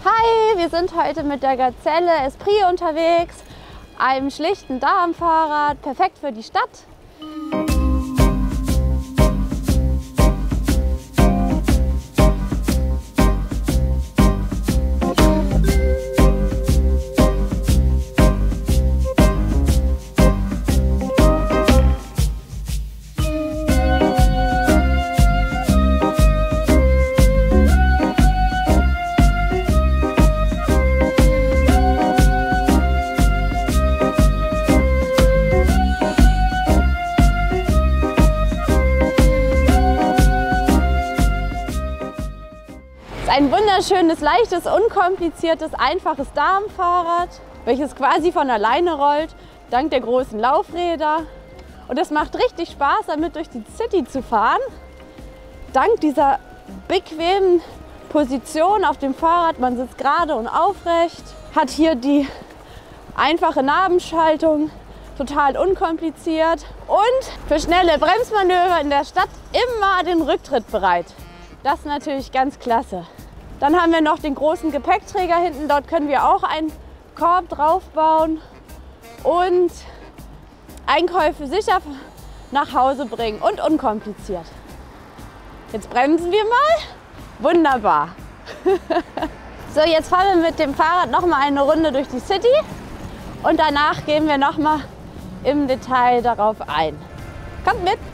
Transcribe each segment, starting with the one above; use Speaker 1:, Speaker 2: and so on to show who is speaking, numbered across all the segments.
Speaker 1: Hi, wir sind heute mit der Gazelle Esprit unterwegs, einem schlichten Damenfahrrad, perfekt für die Stadt. Ein wunderschönes, leichtes, unkompliziertes, einfaches Damenfahrrad, welches quasi von alleine rollt, dank der großen Laufräder. Und es macht richtig Spaß, damit durch die City zu fahren. Dank dieser bequemen Position auf dem Fahrrad, man sitzt gerade und aufrecht, hat hier die einfache Nabenschaltung, total unkompliziert und für schnelle Bremsmanöver in der Stadt immer den Rücktritt bereit. Das ist natürlich ganz klasse. Dann haben wir noch den großen Gepäckträger hinten, dort können wir auch einen Korb draufbauen und Einkäufe sicher nach Hause bringen und unkompliziert. Jetzt bremsen wir mal. Wunderbar. So, jetzt fahren wir mit dem Fahrrad noch mal eine Runde durch die City und danach gehen wir noch mal im Detail darauf ein. Kommt mit!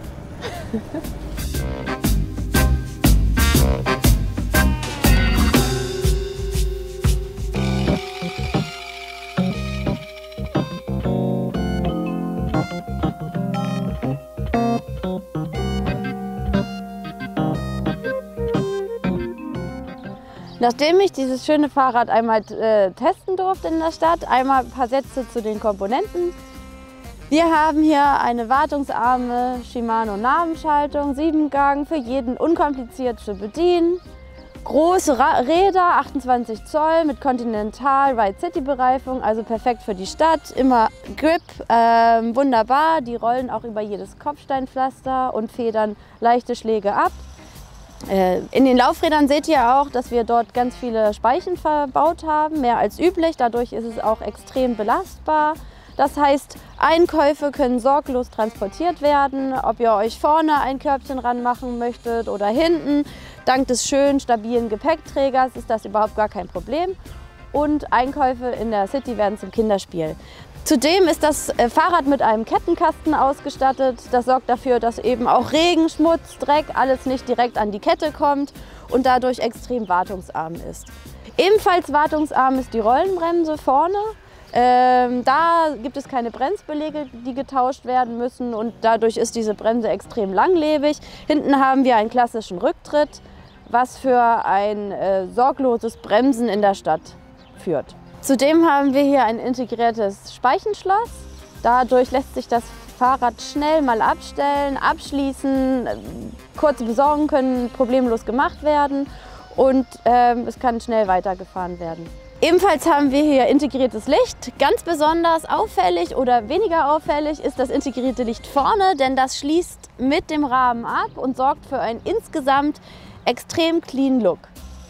Speaker 1: Nachdem ich dieses schöne Fahrrad einmal testen durfte in der Stadt, einmal ein paar Sätze zu den Komponenten. Wir haben hier eine wartungsarme Shimano Nabenschaltung, 7-Gang, für jeden unkompliziert zu bedienen. Große Räder, 28 Zoll mit Continental Ride City Bereifung, also perfekt für die Stadt. Immer Grip, wunderbar, die rollen auch über jedes Kopfsteinpflaster und federn leichte Schläge ab. In den Laufrädern seht ihr auch, dass wir dort ganz viele Speichen verbaut haben, mehr als üblich. Dadurch ist es auch extrem belastbar. Das heißt, Einkäufe können sorglos transportiert werden, ob ihr euch vorne ein Körbchen ranmachen möchtet oder hinten. Dank des schönen, stabilen Gepäckträgers ist das überhaupt gar kein Problem. Und Einkäufe in der City werden zum Kinderspiel. Zudem ist das Fahrrad mit einem Kettenkasten ausgestattet. Das sorgt dafür, dass eben auch Regen, Schmutz, Dreck, alles nicht direkt an die Kette kommt und dadurch extrem wartungsarm ist. Ebenfalls wartungsarm ist die Rollenbremse vorne. Da gibt es keine Bremsbeläge, die getauscht werden müssen und dadurch ist diese Bremse extrem langlebig. Hinten haben wir einen klassischen Rücktritt, was für ein sorgloses Bremsen in der Stadt führt. Zudem haben wir hier ein integriertes Speichenschloss. Dadurch lässt sich das Fahrrad schnell mal abstellen, abschließen, kurze Besorgungen können problemlos gemacht werden und es kann schnell weitergefahren werden. Ebenfalls haben wir hier integriertes Licht. Ganz besonders auffällig oder weniger auffällig ist das integrierte Licht vorne, denn das schließt mit dem Rahmen ab und sorgt für einen insgesamt extrem clean Look.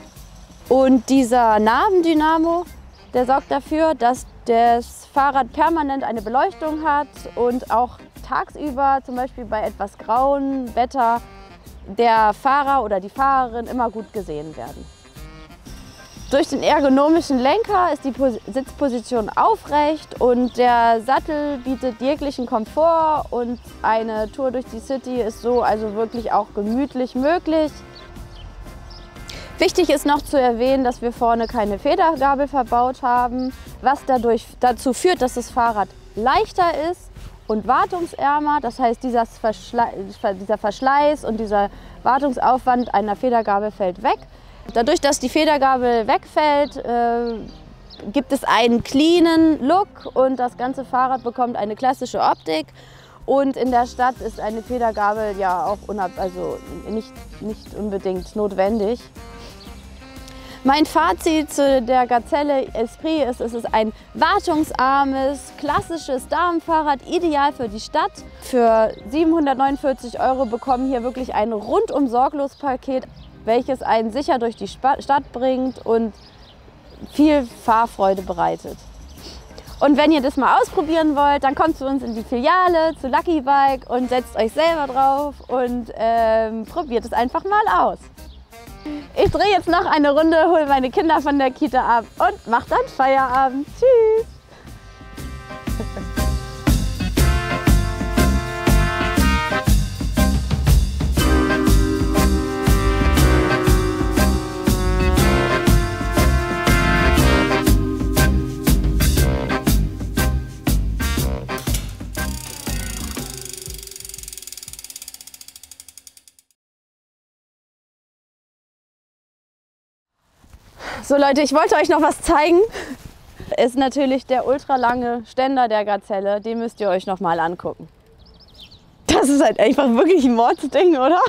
Speaker 1: Und dieser Nabendynamo, der sorgt dafür, dass das Fahrrad permanent eine Beleuchtung hat und auch tagsüber, zum Beispiel bei etwas grauem Wetter, der Fahrer oder die Fahrerin immer gut gesehen werden. Durch den ergonomischen Lenker ist die Sitzposition aufrecht und der Sattel bietet jeglichen Komfort und eine Tour durch die City ist so also wirklich auch gemütlich möglich. Wichtig ist noch zu erwähnen, dass wir vorne keine Federgabel verbaut haben, was dazu führt, dass das Fahrrad leichter ist und wartungsärmer. Das heißt, dieser Verschleiß und dieser Wartungsaufwand einer Federgabel fällt weg. Dadurch, dass die Federgabel wegfällt, gibt es einen cleanen Look und das ganze Fahrrad bekommt eine klassische Optik. Und in der Stadt ist eine Federgabel ja auch nicht unbedingt notwendig. Mein Fazit zu der Gazelle Esprit ist, es ist ein wartungsarmes, klassisches Damenfahrrad, ideal für die Stadt. Für 749 € bekommen hier wirklich ein rundum sorglos Paket, welches einen sicher durch die Stadt bringt und viel Fahrfreude bereitet. Und wenn ihr das mal ausprobieren wollt, dann kommt zu uns in die Filiale, zu Lucky Bike und setzt euch selber drauf und probiert es einfach mal aus. Ich drehe jetzt noch eine Runde, hole meine Kinder von der Kita ab und mache dann Feierabend. Tschüss! So Leute, ich wollte euch noch was zeigen. Ist natürlich der ultralange Ständer der Gazelle. Den müsst ihr euch noch mal angucken. Das ist halt einfach wirklich ein Mordsding, oder?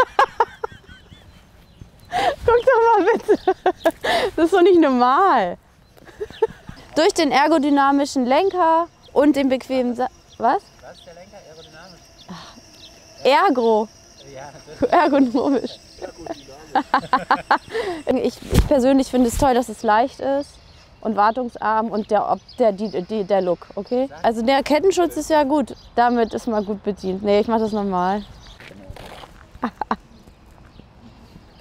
Speaker 1: Guck doch mal bitte. Das ist doch nicht normal. Durch den ergodynamischen Lenker und den bequemen Was?
Speaker 2: Was ist der Lenker aerodynamisch?
Speaker 1: Ergonomisch. Ich persönlich finde es toll, dass es leicht ist und wartungsarm und der Look, okay? Also der Kettenschutz ist ja gut, damit ist man gut bedient. Nee, ich mache das normal.